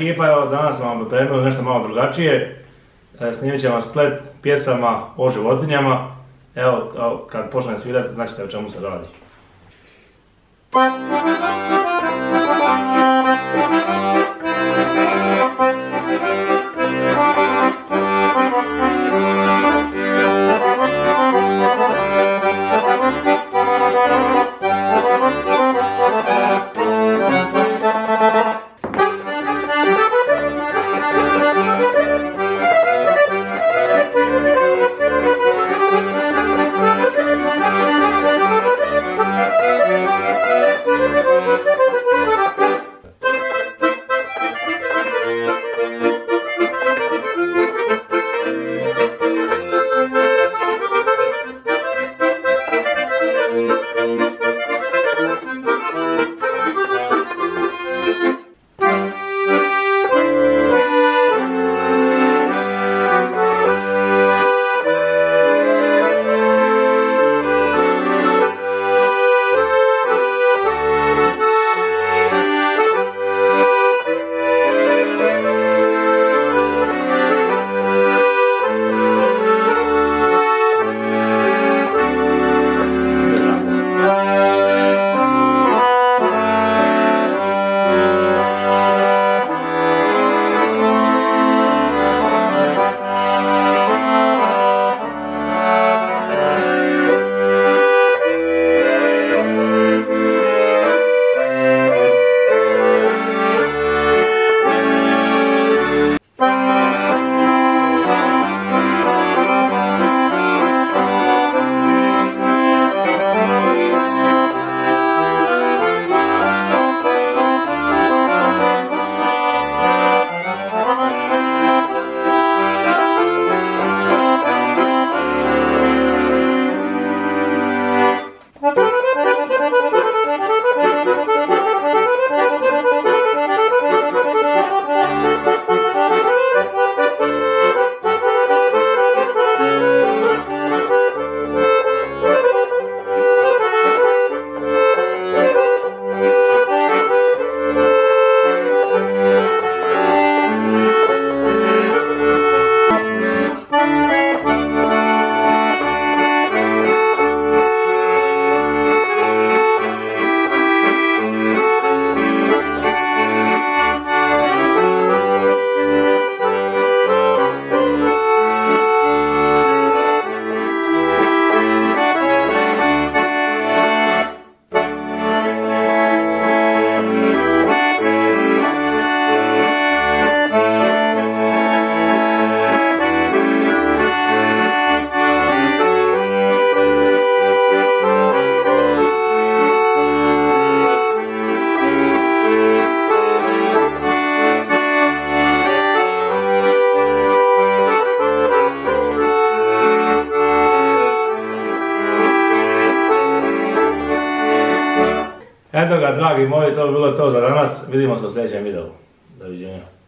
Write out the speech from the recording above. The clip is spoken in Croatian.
ekipa, evo danas smo vam pripremili nešto malo drugačije. Snimit ćemo splet pjesama o životinjama. Evo, kad počne svirati, značite o čemu se radi. Eto ga, dragi moji, to bi bilo to za danas. Vidimo se u sljedećem videu. Doviđenja.